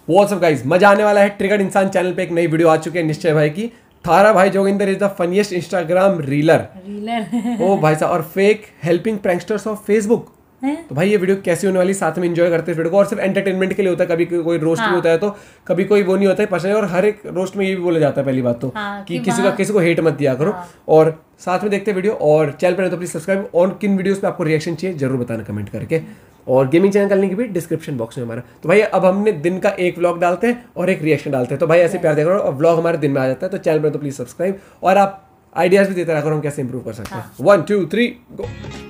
What's up guys, मजा आने वाला है। ट्रिगर्ड इंसान चैनल पे एक नई वीडियो आ चुकी है निश्चय भाई की। थारा भाई Joginder is the funniest Instagram reeler ओ भाई साहब, और fake helping pranksters of Facebook. तो भाई ये वीडियो कैसी होने वाली, साथ में एंजॉय करते हैं वीडियो को। और सिर्फ एंटरटेनमेंट के लिए होता है, कभी कोई रोस्ट भी होता है तो कभी कोई वो नहीं होता है पर्सनल। और हर एक रोस्ट में ये भी बोला जाता है पहली बात तो कि किसी को हेट मत दिया करो। और साथ में देखते हैं वीडियो, और चैनल पर तो प्लीज सब्सक्राइब। और किन वीडियोस पे आपको रिएक्शन चाहिए जरूर बताना कमेंट करके। और गेमिंग चैनल का लिंक भी डिस्क्रिप्शन बॉक्स में हमारा। तो भाई अब हमने दिन का एक व्लॉग डालते हैं और एक रिएक्शन डालते हैं। तो भाई ऐसे प्यार देखो और व्लॉग हमारे दिन में आ जाता है। तो चैनल पर तो प्लीज सब्सक्राइब, और आप आइडियाज भी देते रहा करो हम कैसे इंप्रूव कर सकते हैं। 1 2 3 गो।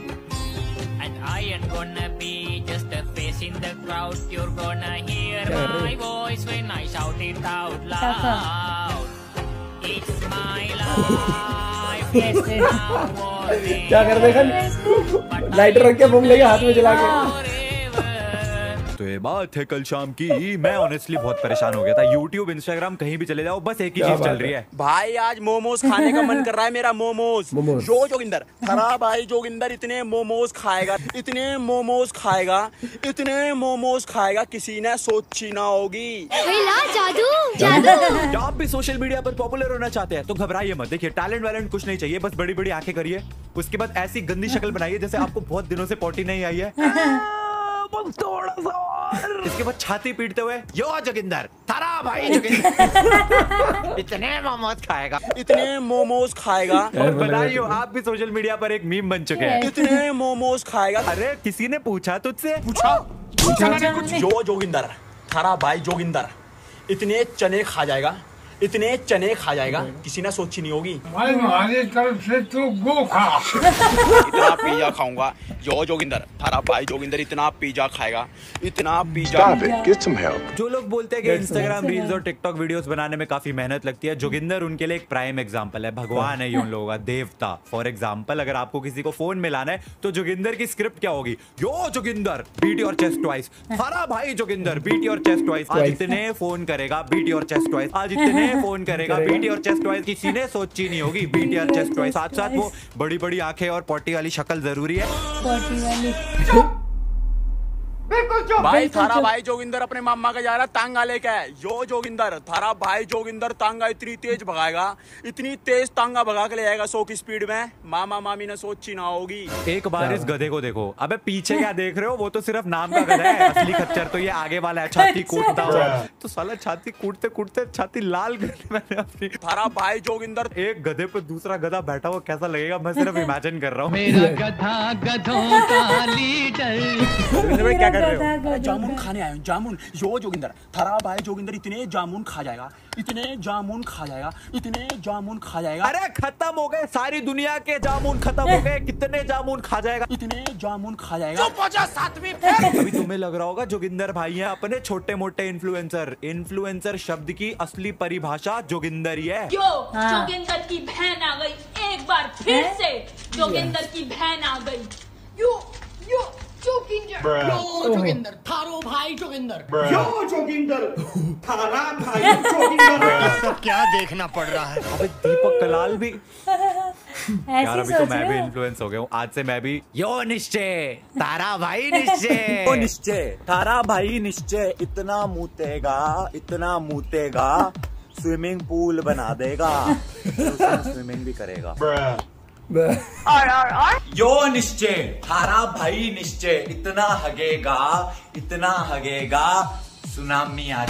क्या कर देगा, लाइटर रख के बम लेके हाथ में जला के। तो ये बात है कल शाम की, मैं ऑनेस्टली बहुत परेशान हो गया था। YouTube, Instagram कहीं भी चले जाओ बस एक ही चीज चल रही है। भाई आज मोमोज खाने का मन कर रहा है मेरा। मोमोज जोगिंदर, थारा भाई जोगिंदर इतने मोमोज खाएगा, इतने मोमोज खाएगा, इतने मोमोज खाएगा, किसी ने सोची ना होगी। जादू जादू। क्या आप भी सोशल मीडिया पर पॉपुलर होना चाहते हैं तो घबराइए मत। देखिए टैलेंट वैलेंट कुछ नहीं चाहिए, बस बड़ी बड़ी आंखें करिए, उसके बाद ऐसी गंदी शक्ल बनाइए जैसे आपको बहुत दिनों से पोटी नहीं आई है। थोड़ा सा और। इसके बाद छाती पीटते हुए, यो जोगिंदर, थारा भाई जोगिंदर इतने मोमोज खाएगा, इतने मोमोज खाएगा। और बनाइयो आप भी सोशल मीडिया पर एक मीम बन चुके हैं। इतने मोमोज खाएगा। अरे किसी ने पूछा तुझसे? पूछा मैंने कुछ। यो जोगिंदर, थारा भाई जोगिंदर इतने चने खा जाएगा, इतने चने खा जाएगा, किसी ने सोची नहीं होगी। हमारी तरफ से तू गो खा। इतना पिज्जा खाऊंगा, यो जोगिंदर, थारा भाई जोगिंदर इतना पिज्जा खाएगा, इतना पिज्जा। जो लोग बोलते हैं कि इंस्टाग्राम रील्स और टिकटॉक वीडियोस बनाने में काफी मेहनत लगती है, जोगिंदर उनके लिए एक प्राइम एग्जांपल है। भगवान है ये उन लोगों का, देवता। फॉर एग्जांपल अगर आपको किसी को फोन मिलाना है तो जोगिंदर की स्क्रिप्ट क्या होगी? Yo Joginder beat your chest twice, थारा भाई Joginder beat your chest twice. आज इतने फोन करेगा, बीट योर चेस्ट ट्वाइस। आज इतने फोन करेगा, बीट योर चेस्ट ट्वाइस। किसी ने सोची नहीं होगी, बीट योर चेस्ट ट्वाइस। साथ साथ वो बड़ी बड़ी आंखें और पोटी वाली शक्ल जरूरी है। पोटी वाली। भाई थारा भाई जोगिंदर अपने मामा का जा रहा तांगा लेके। यो जोगिंदर, थारा भाई जोगिंदर तांगा इतनी तेज भगाएगा, इतनी तेज तांगा भगा के ले आएगा 100 की स्पीड में, मामा मामी ने सोची ना होगी। एक बार इस गधे को देखो। अबे पीछे क्या देख रहे हो? वो तो सिर्फ नाम का गधा है, असली खच्चर तो ये आगे वाला है, छाती कूटता हुआ। तो साला छाती कूटते कूटते छाती लाल कर दी मैंने अपनी। थारा भाई जोगिंदर, एक गधे पे दूसरा गधा बैठा हुआ कैसा लगेगा, मैं सिर्फ इमेजिन कर रहा हूँ। मेरा गधा गधों का लीडर। क्या कर रहे हो? जामुन खाने आए, जामुन। यो जोगिंदर, थारा भाई जोगिंदर इतने जामुन खा जाएगा, इतने जामुन खा जाएगा, इतने जामुन खा जाएगा। अरे खत्म हो गए, सारी दुनिया के जामुन खत्म हो गए। कितने जामुन खा जाएगा? इतने जामुन खा जाएगा। अभी तुम्हें लग रहा होगा जोगिंदर भाई हैं अपने छोटे मोटे इन्फ्लुएंसर। इन्फ्लुएंसर शब्द की असली परिभाषा जोगिंदर ही है। जोगिंदर की बहन आ गई, एक बार फिर से जोगिंदर की बहन आ गई। यो यो जोगिंदर, यो जोगिंदर, थारो भाई जोगिंदर, यो जोगिंदर, थारा भाई जोगिंदर। तो क्या देखना पड़ रहा है? अबे दीपक कलाल भी। यार अभी तो मैं भी इन्फ्लुएंस हो गया हूँ। आज से मैं भी यो निश्चय, तारा भाई निश्चय, यो निश्चय, तारा भाई निश्चय इतना मूतेगा, इतना मूतेगा, स्विमिंग पूल बना देगा, स्विमिंग भी करेगा। और यो निश्चय, थारा भाई निश्चय इतना हगेगा, इतना हगेगा, सुनामी आ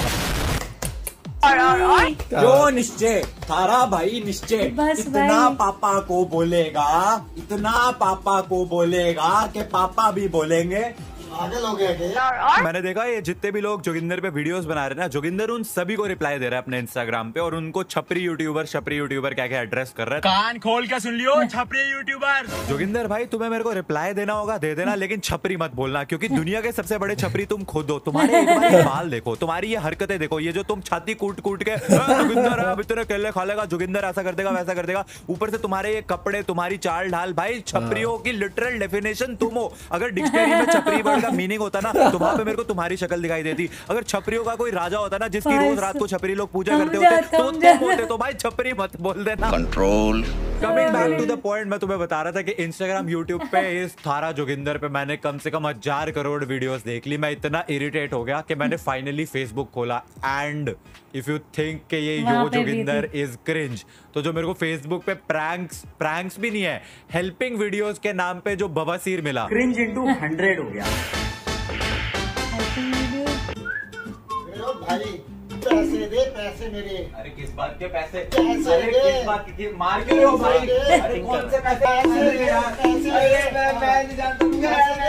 जाए। यो निश्चय, थारा भाई निश्चय इतना पापा को बोलेगा, इतना पापा को बोलेगा कि पापा भी बोलेंगे। मैंने देखा ये जितने भी लोग जोगिंदर पे वीडियोस बना रहे हैं ना, जोगिंदर उन सभी को रिप्लाई दे रहा है अपने इंस्टाग्राम पे, और उनको छपरी यूट्यूबर क्या क्या एड्रेस कर रहा है। कान खोल के सुन लियो, छपरी यूट्यूबर। जोगिंदर भाई तुम्हें मेरे को रिप्लाई देना होगा, दे देना, लेकिन छपरी मत बोलना, क्योंकि दुनिया के सबसे बड़े छपरी तुम खुद हो। तुम्हारे बाल देखो, तुम्हारी ये हरकतें देखो, ये जो तुम छाती कूट कूट के जोगिंदर अब इतने केले खा लेगा, जोगिंदर ऐसा कर देगा वैसा कर देगा, ऊपर से तुम्हारे ये कपड़े, तुम्हारी चाल ढाल, भाई छपरियों की लिटरल डेफिनेशन तुम हो। अगर डिक्शनरी में छपरी वर्ड का मीनिंग होता ना तो वहां पे मेरे को तुम्हारी शक्ल दिखाई देती। अगर छपरियों का कोई राजा होता ना जिसकी रोज रात को छपरी लोग पूजा करते होते तो तुम होते। तो भाई छपरी मत बोल देना। Control coming back to the point, मैं तुम्हें बता रहा था कि इंस्टाग्राम यूट्यूब पे इस थारा जोगिंदर पे मैंने कम से कम 1000 करोड़ वीडियोस देख ली। मैं इतना इरिटेट हो गया कि मैंने फाइनली फेसबुक खोला। एंड इफ यू थिंक कि ये यो जोगिंदर इज क्रिंज, तो जो मेरे को फेसबुक पे प्रैंक्स भी नहीं है, हेल्पिंग वीडियोस के नाम पे जो बवासीर मिला, क्रिंज इंटू 100 हो गया। भाई पैसे दे, पैसे मेरे। अरे किस बात के पैसे? पैसे अरे दे। किस बात के? मार क्यों रहे हो भाई? अरे कौन से पैसे? पैसे दे यार, पैसे अरे मैं नहीं जानता तुम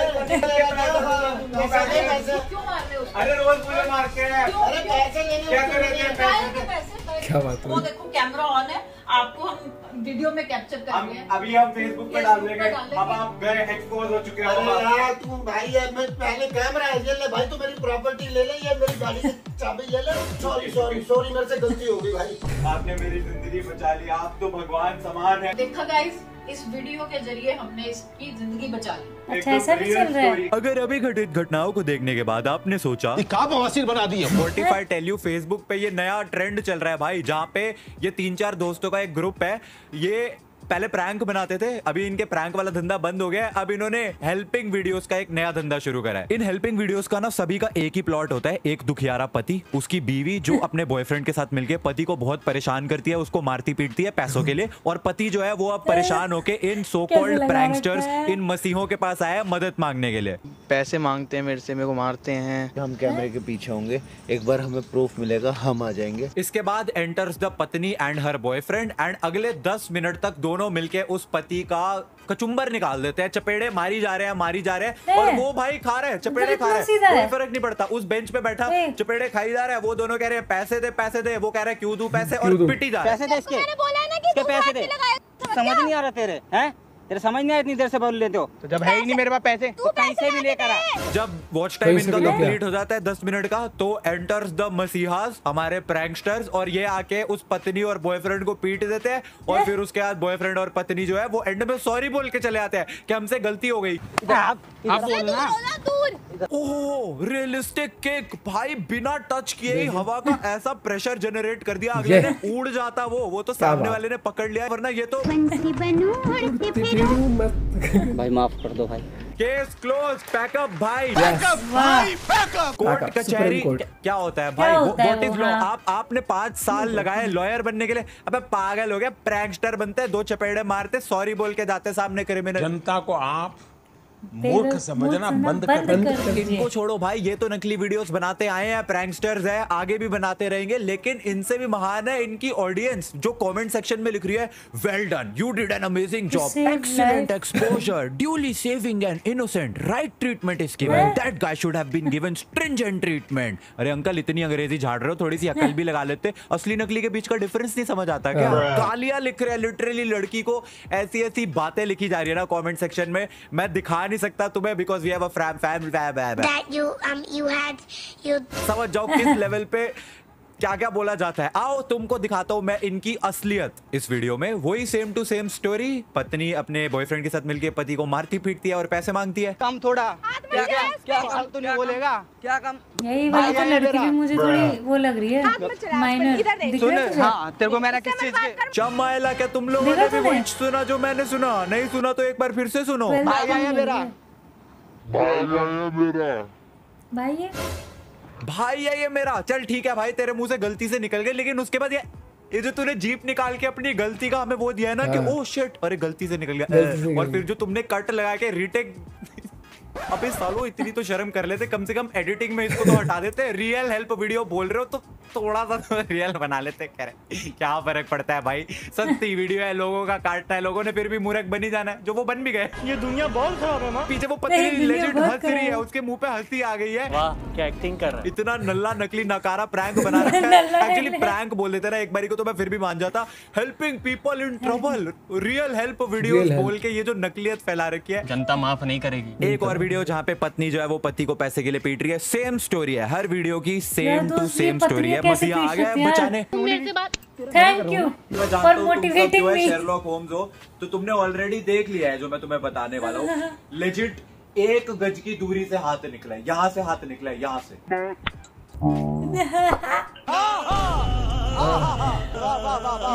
पैसे। क्यों मार रहे हो? अरे रोज मुझे मारते हैं। अरे पैसे लेने क्या कर रहे थे पैसे? क्या बात है? वो देखो कैमरा ऑन है, आपको हम वीडियो में कैप्चर करेंगे। अभी हम फेसबुक पे डाल देंगे। अब आप गए एक्सपोज हो चुके अरे हो। यार तू भाई है, मैं पहले कैमरा है, ये ले भाई, तू मेरी प्रॉपर्टी ले ले, ये मेरी गाड़ी की चाबी ले ले। सॉरी मेरे से गलती हो गई भाई। आपने मेरी जिंदगी बचा ली, आप तो भगवान समान है। देखा गाइस, इस वीडियो के जरिए हमने इसकी जिंदगी बचा ली। अच्छा, ऐसा भी चल रहा है। अगर अभी घटित घटनाओं को देखने के बाद आपने सोचा का बवासीर बना दी है। फोर्टिफाई टेल यू, फेसबुक पे ये नया ट्रेंड चल रहा है भाई, जहाँ पे ये 3-4 दोस्तों का एक ग्रुप है। ये पहले प्रैंक बनाते थे, अभी इनके प्रैंक वाला धंधा बंद हो गया। अब इन्होंने हेल्पिंग वीडियोस का एक नया धंधा शुरू करा है। इन हेल्पिंग वीडियोस का ना सभी का एक ही प्लॉट होता है। एक दुखियारा पति, उसकी बीवी जो अपने बॉयफ्रेंड के साथ मिलके पति को बहुत परेशान करती है, उसको मारती पीटती है पैसों के लिए, और पति जो है वो अब परेशान होके इन सो कॉल्ड प्रैंकस्टर्स, इन मसीहों के पास आया मदद मांगने के लिए। पैसे मांगते हैं मेरे को मारते हैं। हम कैमरे के पीछे होंगे, एक बार हमें प्रूफ मिलेगा हम आ जाएंगे। इसके बाद एंटर्स द पत्नी एंड हर बॉयफ्रेंड, एंड अगले 10 मिनट तक दोनों मिलके उस पति का कचुम्बर निकाल देते हैं। चपेड़े मारी जा रहे हैं और वो भाई खा रहे हैं, चपेड़े खा रहे हैं, कोई फर्क नहीं पड़ता। उस बेंच पे बैठा चपेड़े खाई जा रहा है, वो दोनों कह रहे हैं पैसे दे, वो कह रहा है क्यों दूं पैसे, और पिटी जा रहा है। पैसे दे इसके पैसे दे। समझ नहीं आ रहा तेरे, हैं? तेरे समझ नहीं आया, इतनी देर से बोल लेते हो। तो जब है ही नहीं मेरे पास पैसे तो कहीं से भी लेकर आ। जब वॉच टाइम इनका कंप्लीट हो जाता है 10 मिनट का, तो एंटर्स द मसीहास, हमारे प्रैंकस्टर्स, और ये आके उस पत्नी और बॉयफ्रेंड को पीट देते हैं। और फिर उसके बाद बॉयफ्रेंड और पत्नी जो है वो एंड में सॉरी बोल के चले आते हैं कि हमसे गलती हो गई। आप बोलना। ओह, रियलिस्टिक केक भाई, बिना टच किए ही हवा का ऐसा प्रेशर जनरेट कर दिया, अगले ने उड़ जाता वो तो सामने वाले ने पकड़ लिया, वरना ये तो भाई माफ कर दो भाई। केस क्लोज, पैकअप भाई। पैकअप। कोर्ट कचहरी क्या होता है भाई? What is law? आपने 5 साल लगाए लॉयर बनने के लिए। अबे पागल हो गया, प्रैंकस्टर बनते हैं, 2 चपेड़े मारते, सॉरी बोल के जाते सामने क्रिमिनल। जनता को आप मूर्ख समझना बंद कर। इनको छोड़ो भाई, ये तो नकली वीडियोस बनाते आए हैं, प्रैंकस्टर्स हैं, आगे भी बनाते रहेंगे। लेकिन इनसे भी महान है इनकी ऑडियंस, जो कमेंट सेक्शन में लिख रही है well done, you did an amazing job, excellent exposure, duly saving an innocent, right treatment is given, that guy should have been given stringent treatment. अरे अंकल, इतनी अंग्रेजी झाड़ रहे हो, थोड़ी सी अकल भी लगा लेते। असली नकली के बीच का डिफरेंस नहीं समझ आता क्या? गालियां लिख रहे हैं लिटरली, लड़की को ऐसी बातें लिखी जा रही है ना कमेंट सेक्शन में, मैं दिखा नहीं सकता तुम्हें, बिकॉज वी हैव अ समझ जाओ किस लेवल पे क्या क्या बोला जाता है। आओ तुमको दिखाता हूँ मैं इनकी असलियत। इस वीडियो में वही सेम टू सेम स्टोरी, पत्नी अपने बॉयफ्रेंड के साथ मिलके पति को मारती पीटती है और पैसे मांगती है। कम थोड़ा क्या फालतू नहीं बोलेगा, क्या कम? यही वाली तो लड़की भी मुझे थोड़ी वो लग रही है, माइनर दिख रहा है। हाँ, तेरे को मैंने किस चीज के चमाइला, क्या तुम लोगों ने भी वही सुना जो मैंने सुना? नहीं सुना तो एक बार फिर से सुनो। भाई आया मेरा, भाई है ये मेरा। चल ठीक है भाई, तेरे मुंह से गलती से निकल गए, लेकिन उसके बाद ये जो तूने जीप निकाल के अपनी गलती का हमें वो दिया है ना कि ओह शिट, अरे गलती से निकल गया, और फिर जो तुमने कट लगा के रीटेक, अबे सालो इतनी तो शर्म कर लेते, कम से कम एडिटिंग में इसको तो हटा देते। रियल हेल्प वीडियो बोल रहे हो तो थोड़ा सा तो रियल बना लेते। कह रहे क्या फर्क पड़ता है भाई, सस्ती वीडियो है, लोगों का काटना है, लोगों ने फिर भी मूर्ख बनी जाना है, जो वो बन भी गए। ये दुनिया बहुत खराब है ना। पीछे वो पत्नी लेजिट हंस रही है, उसके मुंह पे हंसी आ गई है। वाह क्या एक्टिंग कर रहा है। इतना नल्ला नकली नकारा प्रैंक बना रखा है। एक्चुअली प्रैंक बोल देते ना एक बारी को तो मैं फिर भी मान जाता। Helping people in trouble, real help videos बोल के ये जो नकलियत फैला रखी है, जनता माफ नहीं करेगी। एक और वीडियो जहाँ पे पत्नी जो है वो पति को पैसे के लिए पीट रही है, सेम स्टोरी है, हर वीडियो की सेम टू सेम स्टोरी है। मसीहा आ गया बचाने। Thank you for motivating me. Sherlock Holmes हो तो तुमने ऑलरेडी देख लिया है जो मैं तुम्हें बताने वाला हूँ। लेजिट 1 गज की दूरी से हाथ निकला है, यहाँ से हाथ निकला है, यहाँ से।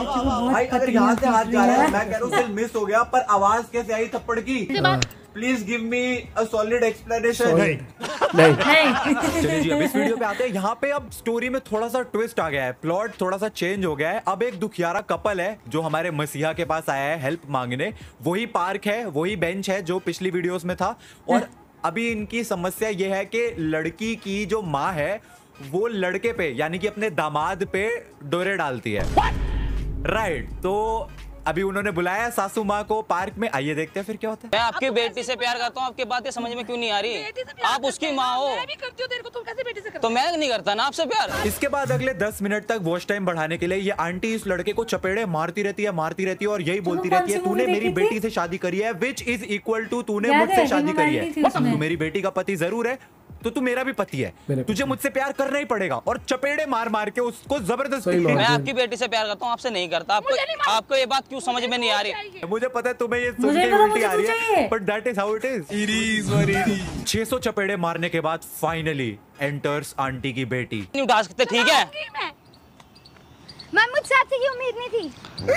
भाई अगर यहाँ से हाथ जा रहा है, मैं कह रहा हूँ दिल मिस हो गया, पर आवाज कैसे आई थप्पड़ की? Please give me a solid explanation. नहीं। चलिए जी, अब इस वीडियो पे आते हैं। यहाँ पे अब स्टोरी में थोड़ा सा ट्विस्ट आ गया है, प्लॉट थोड़ा सा चेंज हो गया है। अब एक दुखियारा कपल है जो हमारे मसीहा के पास आया है हेल्प मांगने। वही पार्क है, वही बेंच है जो पिछली वीडियोस में था। और अभी इनकी समस्या ये है कि लड़की की जो माँ है वो लड़के पे यानी कि अपने दामाद पे डोरे डालती है। राइट, तो अभी उन्होंने बुलाया सासू माँ को पार्क में। आइए देखते हैं फिर क्या होता है। मैं आपकी बेटी से प्यार करता हूँ, आपकी बातें समझ में क्यों नहीं आ रही? आप उसकी माँ हो। मैं भी करती हूँ तेरे को, तुम कैसे बेटी से करते? तो मैं नहीं करता ना आपसे प्यार। इसके बाद अगले 10 मिनट तक वॉच टाइम बढ़ाने के लिए ये आंटी इस लड़के को चपेड़े मारती रहती है और यही बोलती रहती है तूने मेरी बेटी से शादी करी है, विच इज इक्वल टू तूने मुझसे शादी करी है। अब तू मेरी बेटी का पति जरूर है तो तू मेरा भी पति है, तुझे मुझसे प्यार करना ही पड़ेगा। और चपेड़े मार मार के उसको जबरदस्ती। मैं आपकी बेटी से प्यार करता हूँ, आपसे नहीं करता। आपको ये बात क्यों समझ में नहीं आ रही? मुझे पता है तुम्हें ये सुन के उल्टी आ रही है, but that is how it is. 600 चपेड़े मारने के बाद फाइनली एंटर्स आंटी की बेटी। नहीं उठा सकते, ठीक है? मैं मुझसे आपसे की उम्मीद नहीं थी।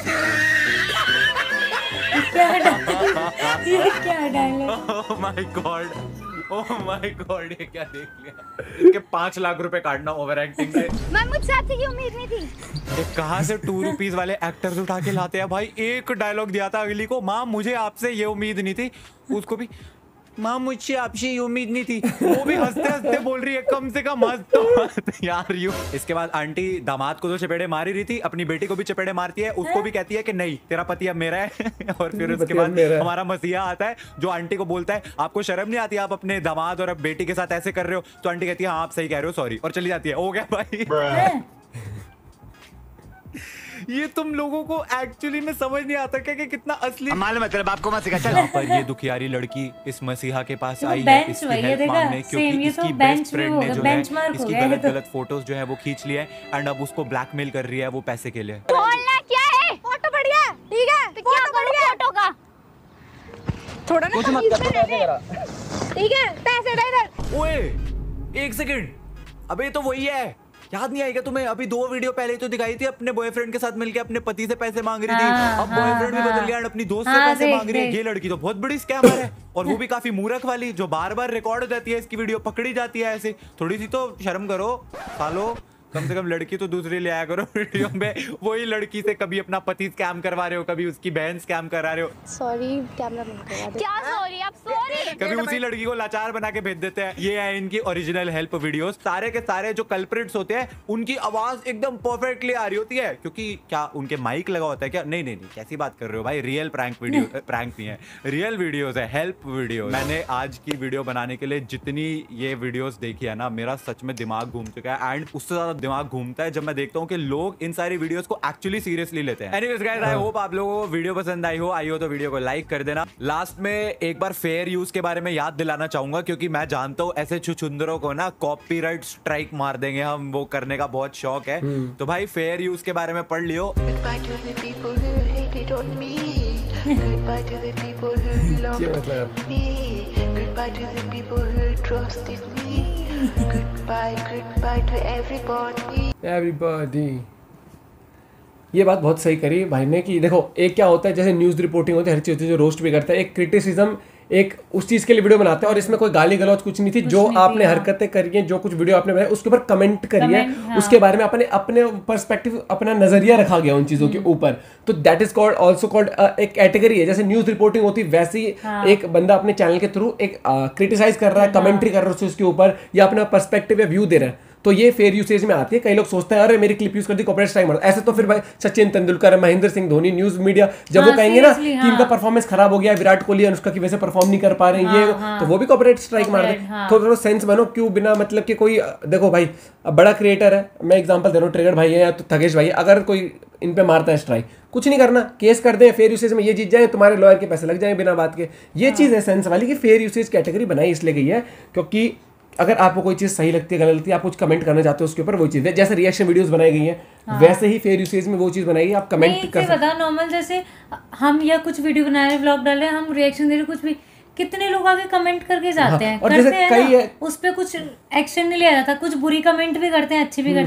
क्या dialogue? Oh my god, oh my god, ये क्या देख लिया? इसके 5 लाख रुपए काटना ओवर एक्टिंग से। मैं मुझसे आपसे की उम्मीद नहीं थी। ये कहाँ से 2 रुपीज वाले एक्टर्स उठा के लाते हैं भाई? एक डायलॉग दिया था अगली को, माँ मुझे आपसे ये उम्मीद नहीं थी। उसको भी माँ मुझसे आपसे ये उम्मीद नहीं थी, वो भी हंसते हंसते बोल रही है कम से कम हंस तो मत यार यू। इसके बाद आंटी दामाद को तो चपेड़े मार ही रही थी, अपनी बेटी को भी चपेड़े मारती है, उसको भी कहती है कि नहीं तेरा पति अब मेरा है। और फिर उसके बाद हमारा मसीहा आता है जो आंटी को बोलता है आपको शर्म नहीं आती, आप अपने दामाद और बेटी के साथ ऐसे कर रहे हो? तो आंटी कहती है हाँ आप सही कह रहे हो, सॉरी, और चली जाती है। हो गया भाई। ये तुम लोगों को एक्चुअली में समझ नहीं आता क्या कि कितना असली मालूम है तेरे बाप को मत सिखा। चल पर ये दुखियारी लड़की इस मसीहा के पास आई है इसकी हेल्प मांगने, क्योंकि इसकी बेस्ट फ्रेंड ने जो है इसकी गलत फोटोज जो है वो खींच लिए एंड अब उसको ब्लैकमेल कर रही है वो पैसे के लिए। बोलना क्या है? फोटो बढ़िया है, ठीक है? तो क्या करूं फोटो का? थोड़ा ना कुछ मत कर, ठीक है? पैसे दे इधर। ओए 1 सेकंड, अबे तो वही है, याद नहीं आएगा तुम्हें? अभी 2 वीडियो पहले तो दिखाई थी अपने बॉयफ्रेंड के साथ मिलके अपने पति से पैसे मांग रही थी। अब बॉयफ्रेंड भी बदल गया, अपनी दोस्त से पैसे मांग रही है। ये लड़की तो बहुत बड़ी स्कैमर है, और वो भी काफी मूर्ख वाली, जो बार बार रिकॉर्ड हो जाती है इसकी वीडियो, पकड़ी जाती है ऐसे। थोड़ी सी तो शर्म करो सालो, कम से कम लड़की तो दूसरी ले आया करो वीडियो में। वही लड़की से कभी अपना पति स्कैम करवा रहे हो, कभी उसकी बहन स्कैम करा रहे हो। सॉरी, कैमरा बंद करवा दे। क्या सॉरी? आप सॉरी? कभी उसी लड़की को लाचार बना के भेज देते हैं। ये है इनकी ओरिजिनल हेल्प वीडियोस। सारे के सारे जो कल्प्रिट्स होते हैं उनकी आवाज एकदम परफेक्टली आ रही होती है, क्योंकि क्या उनके माइक लगा होता है क्या? नहीं नहीं नहीं, कैसी बात कर रहे हो भाई, रियल प्रैंक वीडियो, प्रैंक नहीं है, रियल वीडियोस है, हेल्प वीडियो। मैंने आज की वीडियो बनाने के लिए जितनी ये वीडियोस देखी है ना, मेरा सच में दिमाग घूम चुका है। एंड उससे ज्यादा दिमाग घूमता है जब मैं देखता हूँ कि लोग इन सारी वीडियोस को एक्चुअली सीरियसली लेते हैं। एनीवेज गाइस, आई होप आप लोगों को वीडियो पसंद आई हो तो वीडियो को लाइक कर देना। लास्ट में एक बार फेयर यूज के बारे में याद दिलाना चाहूंगा, क्योंकि मैं जानता हूँ ऐसे छुछुंदरों को ना कॉपीराइट स्ट्राइक मार देंगे हम, वो करने का बहुत शौक है। तो भाई फेयर यूज के बारे में पढ़ लियो। Everybody. ये बात बहुत सही करी भाई ने कि देखो एक क्या होता है, जैसे न्यूज़ रिपोर्टिंग होती है, हर चीज़ होती है, जो रोस्ट भी करता है, एक क्रिटिसिज्म, एक उस चीज़ के लिए वीडियो बनाते हैं। और इसमें कोई गाली गलौज कुछ नहीं थी, जो आपने हरकतें करी हैं, जो कुछ वीडियो आपने बनाया उसके ऊपर कमेंट करिए, उसके बारे में अपने पर्सपेक्टिव, अपना नजरिया रखा गया उन चीज़ों के ऊपर। तो that is called also called एक कैटेगरी है। जैसे न्यूज़ रिपोर्टिंग होती है वैसे ही एक बंदा अपने चैनल के थ्रू एक क्रिटिसाइज कर रहा है, कमेंट्री कर रहा है उसके ऊपर, या अपना पर्सपेक्टिव या व्यू दे रहा है, तो ये फेयर यूसेज में आती है। कई लोग सोचते हैं अरे मेरी क्लिप यूज कर दी, कॉपीराइट स्ट्राइक मार। ऐसे तो फिर भाई सचिन तेंदुलकर, महेंद्र सिंह धोनी, न्यूज मीडिया जब वो कहेंगे ना कि इनका परफॉर्मेंस खराब हो गया, विराट कोहली अनुष्का की वजह से परफॉर्म नहीं कर पा रहे हैं, ये तो वो भी कॉपीराइट स्ट्राइक मार दे। तो थोड़ा सेंस बनो, क्यों बिना मतलब कि कोई देखो भाई बड़ा क्रिएटर है, मैं एग्जांपल दे रहा हूँ, ट्रिगर भाई है या तो थगेश भाई, अगर कोई इन पे मारता है स्ट्राइक, कुछ नहीं करना, केस कर दें, फेयर यूसेज में ये जीत जाए, तुम्हारे लॉयर के पैसे लग जाए बिना बात के। ये चीज़ है सेंस वाली कि फेयर यूसेज कैटेगरी बनाई इसलिए गई है, क्योंकि अगर आपको कोई चीज़ सही लगती है, गलत लगती है, आप कुछ कमेंट करना चाहते हो उसके ऊपर, वो चीज़ है। जैसे रिएक्शन वीडियोस बनाई गई हैं वैसे ही फेयर यूसेज में वो चीज़ बनाई है, आप कमेंट कर सकते हैं। नॉर्मल जैसे हम या कुछ वीडियो बना रहे, व्लॉग डाल रहे हैं, हम रिएक्शन दे रहे, कुछ भी, कितने लोग आगे कमेंट करके जाते हैं, और जैसे कई उस पर कुछ एक्शन नहीं लिया जाता, कुछ बुरी कमेंट भी करते हैं, अच्छी भी करते हैं,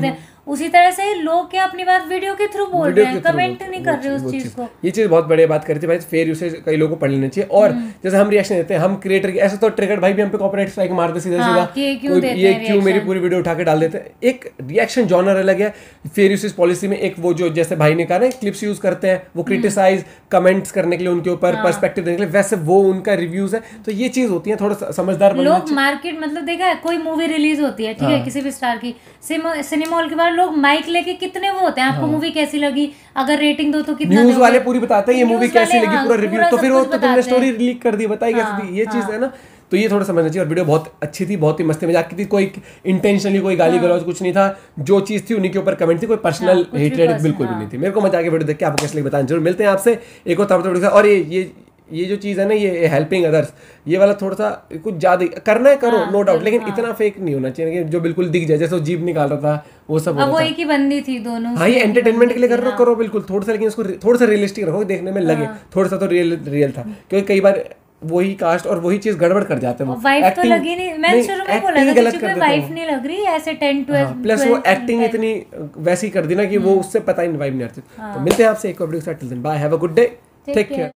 उसी तरह से लोग क्या अपनी बात वीडियो के थ्रू बोल रहे हैं, कमेंट नहीं कर रहे उस चीज को। ये चीज बहुत बढ़िया बात करती है भाई, फेयर यूसेज कई लोगों को पढ़ लेना चाहिए। और जैसे हम रिएक्शन देते हैं, हम क्रिएटर की ऐसे तो ट्रिगर भाई भी हम पे कॉपीराइट स्ट्राइक मारते सीधा सीधा, ये क्यों मेरी पूरी वीडियो उठा के डाल देते हैं। एक रिएक्शन जॉनर अलग है, फेयर यूसेज पॉलिसी में एक वो जो जैसे भाई ने कहा ना क्लिप्स यूज करते हैं वो क्रिटिसाइज कमेंट्स करने के लिए, उनके ऊपर पर्सपेक्टिव देने के लिए, वैसे वो उनका रिव्यूज है। तो ये चीज होती है, थोड़ा समझदार बनना लोग मार्केट मतलब देखा है कोई मूवी रिलीज होती है ठीक है किसी भी स्टार की, सिनेमा हॉल के बाहर लोग माइक लेके कितने वो होते हैं, आपको मूवी कैसी लगी, अगर रेटिंग दो तो कितना, न्यूज वाले पूरी बताते हैं ये मूवी कैसी लगी, पूरा रिव्यू, तो फिर वो तो तुमने स्टोरी लीक कर दी, बताई कैसी थी, ये चीज है ना। तो ये थोड़ा समझना चाहिए। और वीडियो बहुत अच्छी थी, बहुत ही मस्ती मजाक की थी, कोई इंटेंशनली कोई गाली गलौज कुछ नहीं था, जो चीज थी उन्हीं के ऊपर कमेंट थी, कोई पर्सनल हेट्रेड बिल्कुल भी नहीं थी। मेरे को मजा आ गया वीडियो देख के, आपको कैसे लगी बताएं जरूर। मिलते हैं आपसे एक और वीडियो। और ये जो चीज़ है ना, ये हेल्पिंग अदर्स, ये वाला थोड़ा सा कुछ ज़्यादा करना है करो, नो डाउट, लेकिन इतना फेक नहीं होना चाहिए कि जो बिल्कुल दिख जाए, जैसे वो जीभ निकाल रहा था वो सब। अब वो एक ही बंदी थी दोनों। हाँ, ये एंटरटेनमेंट के लिए कर रहे हो, करो बिल्कुल थोड़ा सा, लेकिन इसको थोड़ा सा रियलिस्टिक रखो, देखने में लगे थोड़ा सा तो रियल था, क्योंकि कई बार वही कास्ट और वही चीज गड़बड़ कर जाते हैं। वाइफ तो लगी नहीं, मैं शुरू में बोला था कि चूंकि वाइफ नहीं लग रही ऐसे 10-12 प्लस वो एक्टिंग इतनी वैसी कर दी ना कि वो उससे पता ही वाइफ नहीं आती। तो मिलते हैं आपसे एक और वीडियो के साथ, till then bye, have a good day, take care.